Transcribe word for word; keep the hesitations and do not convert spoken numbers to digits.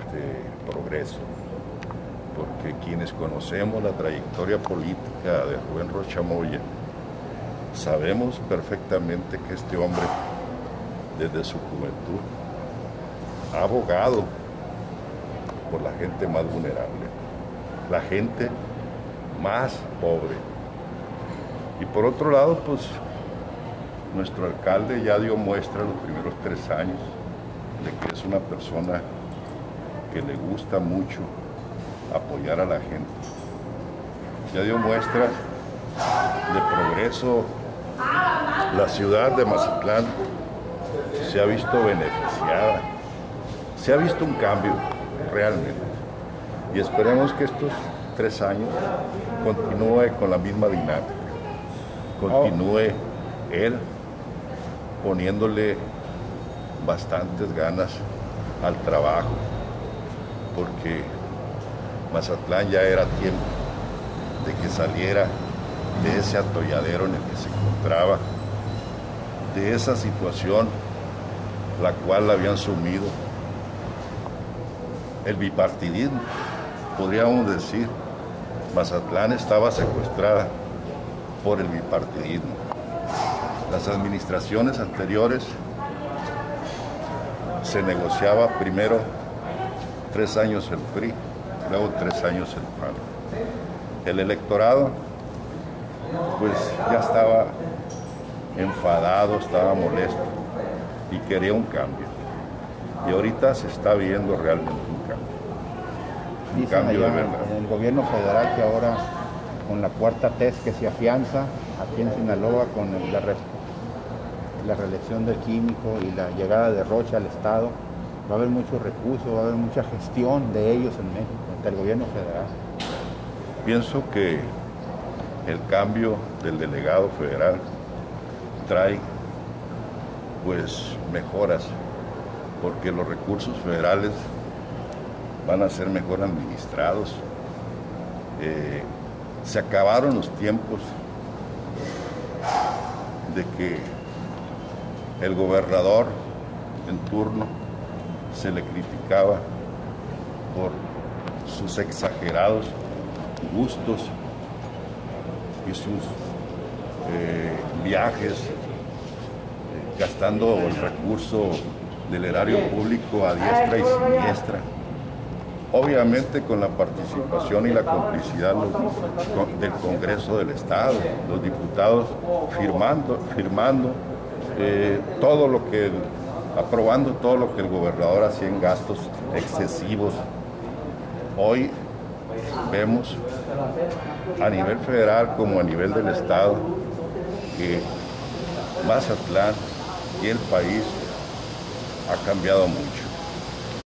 este progreso, porque quienes conocemos la trayectoria política de Rubén Rocha Moya, sabemos perfectamente que este hombre, desde su juventud, ha abogado por la gente más vulnerable, la gente más pobre. Y por otro lado, pues, nuestro alcalde ya dio muestra los primeros tres años de que es una persona que le gusta mucho apoyar a la gente. Ya dio muestras de progreso. La ciudad de Mazatlán se ha visto beneficiada, se ha visto un cambio realmente. Y esperemos que estos tres años continúe con la misma dinámica, continúe él poniéndole bastantes ganas al trabajo, porque Mazatlán ya era tiempo de que saliera de ese atolladero en el que se encontraba, de esa situación la cual la habían sumido el bipartidismo. Podríamos decir, Mazatlán estaba secuestrada por el bipartidismo. Las administraciones anteriores se negociaba primero tres años el P R I, luego tres años el P A N. El electorado pues ya estaba enfadado, estaba molesto y quería un cambio. Y ahorita se está viendo realmente un cambio. Un Dicen cambio de allá verdad. en el gobierno federal que ahora con la cuarta T E S que se afianza aquí en Sinaloa con el- la, re- la reelección del químico y la llegada de Rocha al Estado, va a haber muchos recursos, va a haber mucha gestión de ellos en México, ante el gobierno federal. Pienso que el cambio del delegado federal trae pues mejoras, porque los recursos federales van a ser mejor administrados. Eh, se acabaron los tiempos de que el gobernador en turno se le criticaba por sus exagerados gustos y sus eh, viajes, eh, gastando el recurso del erario público a diestra y siniestra. Obviamente con la participación y la complicidad los- con- del Congreso del Estado, los diputados firmando, firmando eh, todo lo que, aprobando todo lo que el gobernador hacía en gastos excesivos. Hoy vemos a nivel federal como a nivel del Estado que Mazatlán y el país ha cambiado mucho.